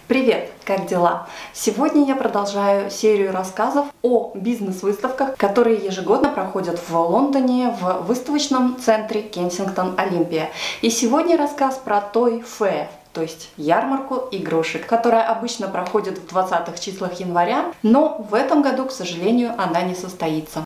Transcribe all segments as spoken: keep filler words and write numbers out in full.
Привет, как дела? Сегодня я продолжаю серию рассказов о бизнес-выставках, которые ежегодно проходят в Лондоне в выставочном центре Kensington Olympia. И сегодня рассказ про Toy Fair, то есть ярмарку игрушек, которая обычно проходит в двадцатых числах января, но в этом году, к сожалению, она не состоится.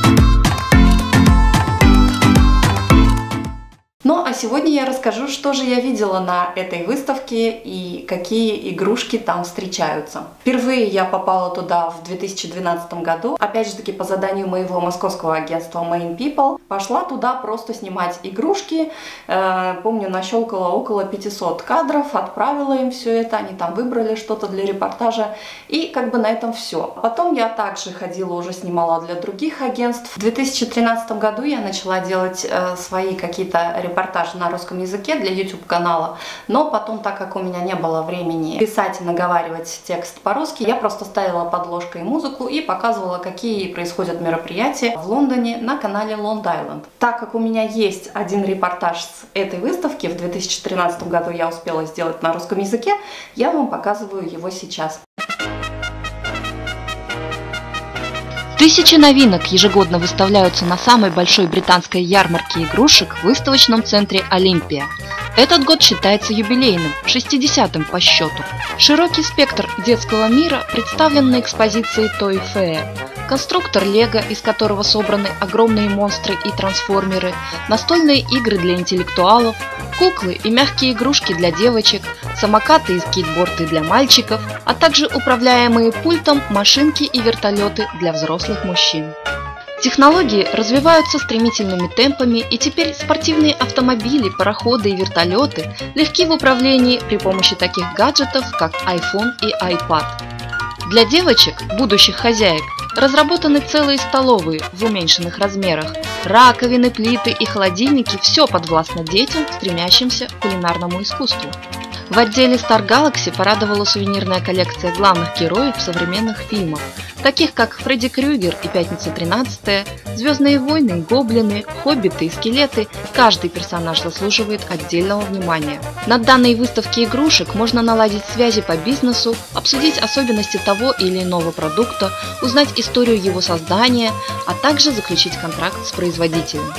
Ну а сегодня я расскажу, что же я видела на этой выставке и какие игрушки там встречаются. Впервые я попала туда в две тысячи двенадцатом году, опять же таки по заданию моего московского агентства Main People. Пошла туда просто снимать игрушки, э, помню, нащелкала около пятисот кадров, отправила им все это, они там выбрали что-то для репортажа, и как бы на этом все. Потом я также ходила, уже снимала для других агентств. В две тысячи тринадцатом году я начала делать э, свои какие-то репортажи на русском языке для YouTube канала, но потом, так как у меня не было времени писать и наговаривать текст по-русски, я просто ставила подложкой музыку и показывала, какие происходят мероприятия в Лондоне на канале Long Island. Так как у меня есть один репортаж с этой выставки, в две тысячи тринадцатом году я успела сделать на русском языке, я вам показываю его сейчас. Тысячи новинок ежегодно выставляются на самой большой британской ярмарке игрушек в выставочном центре Олимпия. Этот год считается юбилейным, шестидесятым по счету. Широкий спектр детского мира представлен на экспозиции Toy Fair. Конструктор Лего, из которого собраны огромные монстры и трансформеры, настольные игры для интеллектуалов, куклы и мягкие игрушки для девочек, самокаты и скейтборды для мальчиков, а также управляемые пультом машинки и вертолеты для взрослых мужчин. Технологии развиваются стремительными темпами, и теперь спортивные автомобили, пароходы и вертолеты легки в управлении при помощи таких гаджетов, как iPhone и iPad. Для девочек, будущих хозяек, разработаны целые столовые в уменьшенных размерах. Раковины, плиты и холодильники – все подвластно детям, стремящимся к кулинарному искусству. В отделе Star Galaxy порадовала сувенирная коллекция главных героев современных фильмов, таких как Фредди Крюгер и Пятница тринадцатая, Звездные войны и Гоблины, Хоббиты и Скелеты. Каждый персонаж заслуживает отдельного внимания. На данной выставке игрушек можно наладить связи по бизнесу, обсудить особенности того или иного продукта, узнать историю его создания, а также заключить контракт с производителем.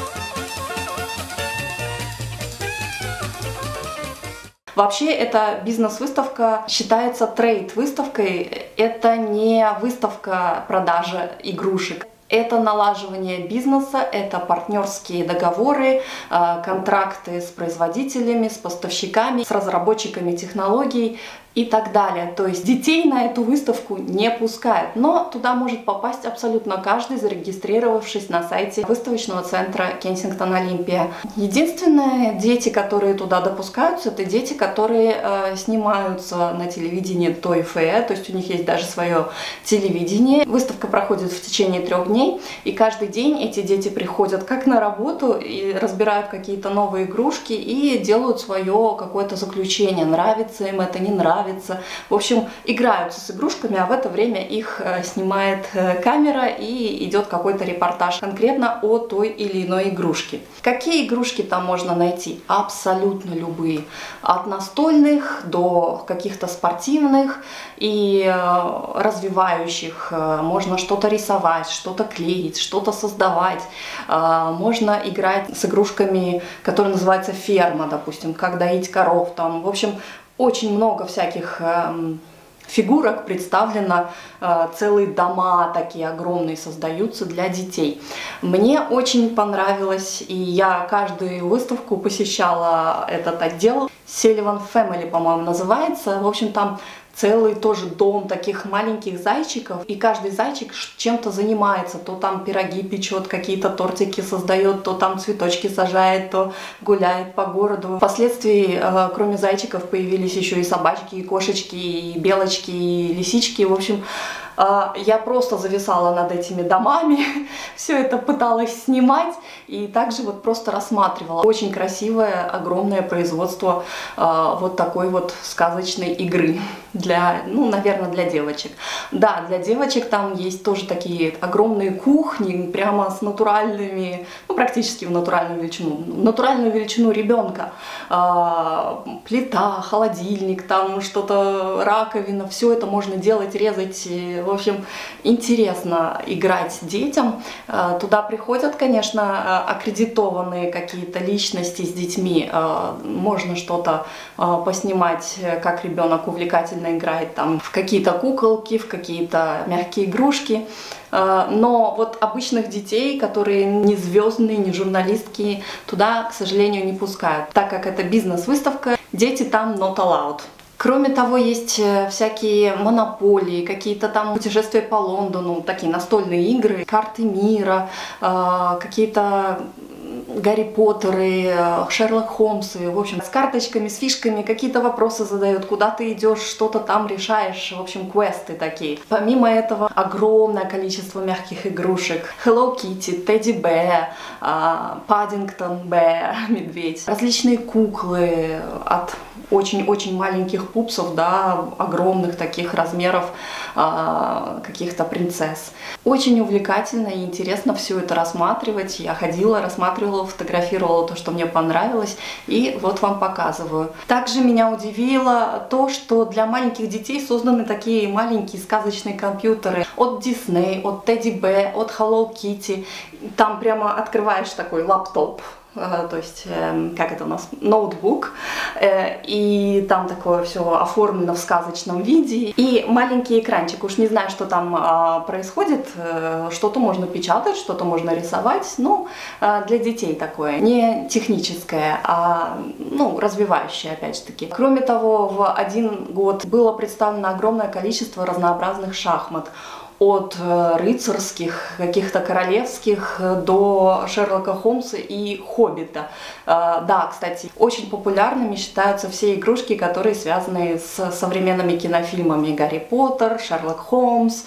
Вообще, эта бизнес-выставка считается трейд-выставкой. Это не выставка продажи игрушек. Это налаживание бизнеса, это партнерские договоры, контракты с производителями, с поставщиками, с разработчиками технологий и так далее. То есть детей на эту выставку не пускают, но туда может попасть абсолютно каждый, зарегистрировавшись на сайте выставочного центра Kensington Olympia. Единственное, дети, которые туда допускаются, это дети, которые э, снимаются на телевидении Toy Fair, то есть у них есть даже свое телевидение. Выставка проходит в течение трех дней, и каждый день эти дети приходят как на работу и разбирают какие-то новые игрушки и делают свое какое-то заключение, нравится им это, не нравится. В общем, играются с игрушками, а в это время их э, снимает э, камера и идет какой-то репортаж конкретно о той или иной игрушке. Какие игрушки там можно найти? Абсолютно любые. От настольных до каких-то спортивных и э, развивающих. Э, можно что-то рисовать, что-то клеить, что-то создавать. Э, можно играть с игрушками, которые называются ферма, допустим, как доить коров. Там, в общем, очень много всяких э, фигурок представлено, э, целые дома такие огромные создаются для детей. Мне очень понравилось, и я каждую выставку посещала этот отдел. Sullivan Family, по-моему, называется. В общем, там целый тоже дом таких маленьких зайчиков, и каждый зайчик чем-то занимается, то там пироги печет, какие-то тортики создает, то там цветочки сажает, то гуляет по городу. Впоследствии, кроме зайчиков, появились еще и собачки, и кошечки, и белочки, и лисички, в общем, я просто зависала над этими домами, все это пыталась снимать и также вот просто рассматривала. Очень красивое, огромное производство вот такой вот сказочной игры для для, ну, наверное, для девочек. Да, для девочек там есть тоже такие огромные кухни, прямо с натуральными, ну, практически в натуральную величину, натуральную величину ребенка. А, плита, холодильник, там что-то, раковина, все это можно делать, резать. В общем, интересно играть детям. А, туда приходят, конечно, аккредитованные какие-то личности с детьми. А, можно что-то а, поснимать, как ребенок увлекательно играет там в какие-то куколки, в какие-то мягкие игрушки. Но вот обычных детей, которые не звездные, не журналистки, туда, к сожалению, не пускают. Так как это бизнес-выставка, дети там not allowed. Кроме того, есть всякие монополии, какие-то там путешествия по Лондону, такие настольные игры, карты мира, какие-то Гарри Поттеры, Шерлок Холмсы, в общем, с карточками, с фишками, какие-то вопросы задают, куда ты идешь, что-то там решаешь, в общем, квесты такие. Помимо этого, огромное количество мягких игрушек. Hello Kitty, Teddy Bear, Paddington Bear, медведь. Различные куклы от очень-очень маленьких пупсов до огромных таких размеров каких-то принцесс. Очень увлекательно и интересно все это рассматривать. Я ходила, рассматривала, фотографировала то, что мне понравилось, и вот вам показываю. Также меня удивило то, что для маленьких детей созданы такие маленькие сказочные компьютеры от Disney, от Teddy Bear, от Hello Kitty. Там прямо открываешь такой лаптоп, то есть, как это у нас, ноутбук, и там такое все оформлено в сказочном виде, и маленький экранчик, уж не знаю, что там происходит, что-то можно печатать, что-то можно рисовать, ну, для детей такое, не техническое, а, ну, развивающее, опять же таки. Кроме того, в один год было представлено огромное количество разнообразных шахмат, от рыцарских, каких-то королевских до Шерлока Холмса и Хоббита. Да, кстати, очень популярными считаются все игрушки, которые связаны с современными кинофильмами: Гарри Поттер, Шерлок Холмс,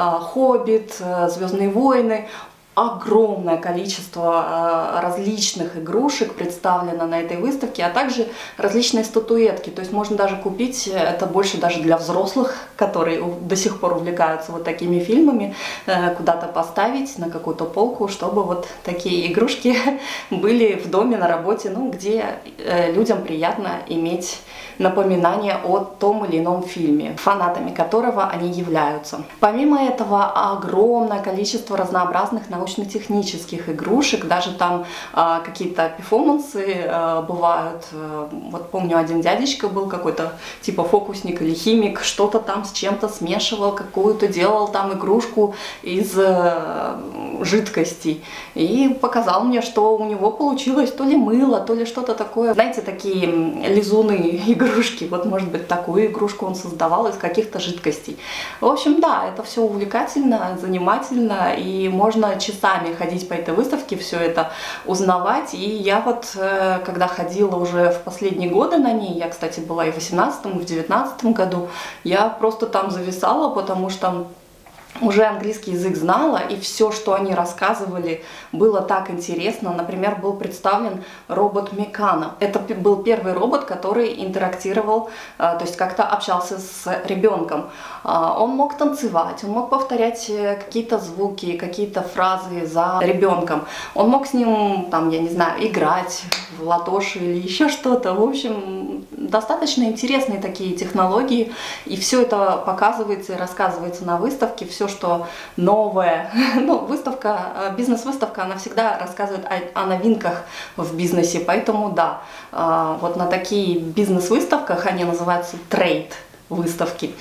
Хоббит, Звездные войны. Огромное количество различных игрушек представлено на этой выставке, а также различные статуэтки. То есть можно даже купить, это больше даже для взрослых, которые до сих пор увлекаются вот такими фильмами, куда-то поставить на какую-то полку, чтобы вот такие игрушки были в доме, на работе, ну, где людям приятно иметь напоминание о том или ином фильме, фанатами которого они являются. Помимо этого, огромное количество разнообразных научно-технических игрушек, даже там э, какие-то перформансы э, бывают. Вот помню, один дядечка был какой-то типа фокусник или химик, что-то там с чем-то смешивал, какую-то делал там игрушку из э, жидкостей. И показал мне, что у него получилось то ли мыло, то ли что-то такое. Знаете, такие лизуны игрушки. Вот, может быть, такую игрушку он создавал из каких-то жидкостей. В общем, да, это все увлекательно, занимательно, и можно часами ходить по этой выставке, все это узнавать. И я вот, когда ходила уже в последние годы на ней, я, кстати, была и в восемнадцатом, и в девятнадцатом году, я просто там зависала, потому что уже английский язык знала, и все, что они рассказывали, было так интересно. Например, был представлен робот Мекана. Это был первый робот, который интерактировал, то есть как-то общался с ребенком. Он мог танцевать, он мог повторять какие-то звуки, какие-то фразы за ребенком. Он мог с ним, там, я не знаю, играть в латоши или еще что-то. В общем, достаточно интересные такие технологии, и все это показывается и рассказывается на выставке. Все, что новое. Ну, выставка, бизнес-выставка, она всегда рассказывает о, о новинках в бизнесе, поэтому да, вот на такие бизнес-выставках, они называются трейд выставки,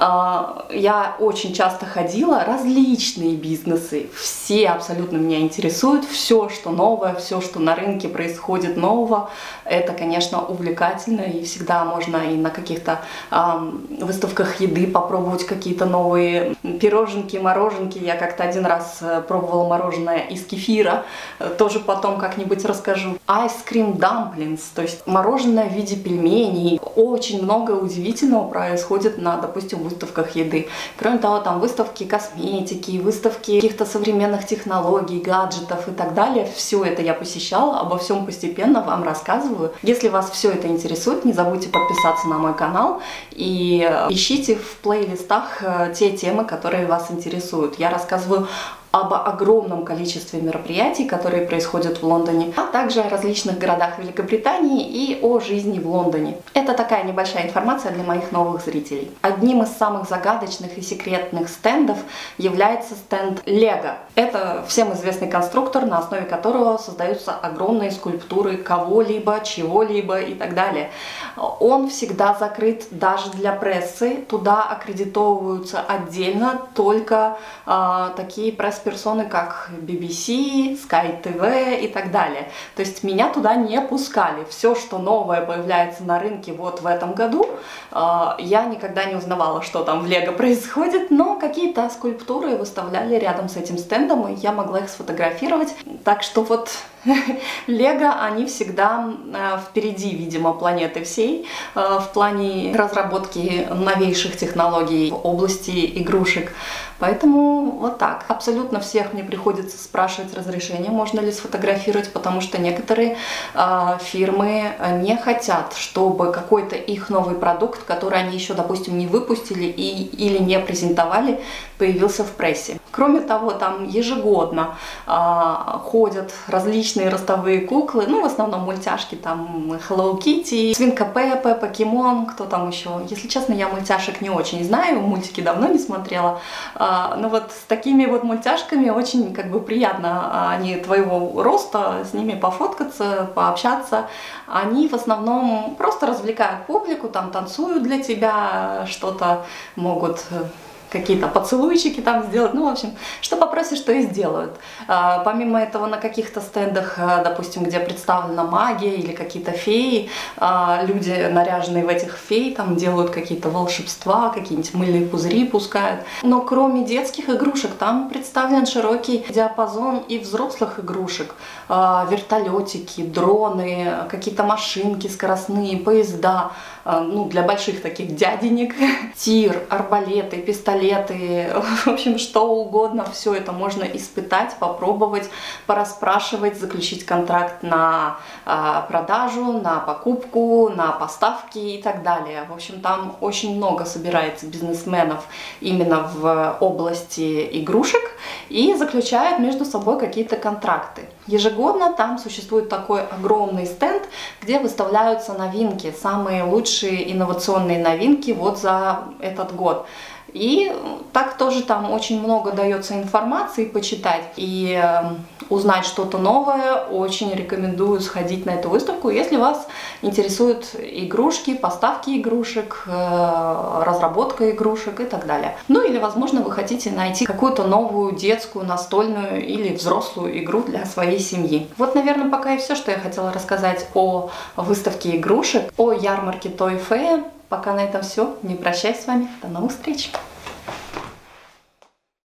я очень часто ходила, различные бизнесы, все абсолютно меня интересуют, все, что новое, все, что на рынке происходит нового, это, конечно, увлекательно, и всегда можно и на каких-то выставках еды попробовать какие-то новые пироженки, мороженки. Я как-то один раз пробовала мороженое из кефира, тоже потом как-нибудь расскажу. Ice cream dumplings, то есть мороженое в виде пельменей. Очень много удивительного про происходит на, допустим, выставках еды. Кроме того, там выставки косметики, выставки каких-то современных технологий, гаджетов и так далее. Все это я посещала, обо всем постепенно вам рассказываю. Если вас все это интересует, не забудьте подписаться на мой канал и ищите в плейлистах те темы, которые вас интересуют. Я рассказываю об огромном количестве мероприятий, которые происходят в Лондоне, а также о различных городах Великобритании и о жизни в Лондоне. Это такая небольшая информация для моих новых зрителей. Одним из самых загадочных и секретных стендов является стенд Lego. Это всем известный конструктор, на основе которого создаются огромные скульптуры кого-либо, чего-либо и так далее. Он всегда закрыт даже для прессы. Туда аккредитовываются отдельно только э, такие пресс персоны, как би би си, Sky ти ви и так далее. То есть меня туда не пускали. Все, что новое появляется на рынке вот в этом году, я никогда не узнавала, что там в Лего происходит, но какие-то скульптуры выставляли рядом с этим стендом, и я могла их сфотографировать. Так что вот Лего, они всегда впереди, видимо, планеты всей в плане разработки новейших технологий в области игрушек. Поэтому вот так. Абсолютно всех мне приходится спрашивать разрешение, можно ли сфотографировать, потому что некоторые э, фирмы не хотят, чтобы какой-то их новый продукт, который они еще, допустим, не выпустили и, или не презентовали, появился в прессе. Кроме того, там ежегодно э, ходят различные ростовые куклы, ну, в основном мультяшки, там Hello Kitty, Свинка Пеппа, Покемон, кто там еще. Если честно, я мультяшек не очень знаю, мультики давно не смотрела. Ну вот с такими вот мультяшками очень как бы приятно, они твоего роста, с ними пофоткаться, пообщаться. Они в основном просто развлекают публику, там танцуют для тебя, что-то могут... какие-то поцелуйчики там сделать, ну, в общем, что попросишь, то и сделают. А, помимо этого, на каких-то стендах, допустим, где представлена магия или какие-то феи, а, люди, наряженные в этих фей, там делают какие-то волшебства, какие-нибудь мыльные пузыри пускают. Но кроме детских игрушек, там представлен широкий диапазон и взрослых игрушек. А, вертолетики, дроны, какие-то машинки скоростные, поезда, а, ну, для больших таких дяденек, тир, арбалеты, пистолеты, в общем, что угодно, все это можно испытать, попробовать, порасспрашивать, заключить контракт на э, продажу, на покупку, на поставки и так далее. В общем, там очень много собирается бизнесменов именно в области игрушек и заключают между собой какие-то контракты. Ежегодно там существует такой огромный стенд, где выставляются новинки, самые лучшие инновационные новинки вот за этот год. И так тоже там очень много дается информации почитать и э, узнать что-то новое. Очень рекомендую сходить на эту выставку, если вас интересуют игрушки, поставки игрушек, э, разработка игрушек и так далее. Ну или, возможно, вы хотите найти какую-то новую детскую, настольную или взрослую игру для своей семьи. Вот, наверное, пока и все, что я хотела рассказать о выставке игрушек, о ярмарке Toy Fair. Пока на этом все. Не прощаюсь с вами. До новых встреч!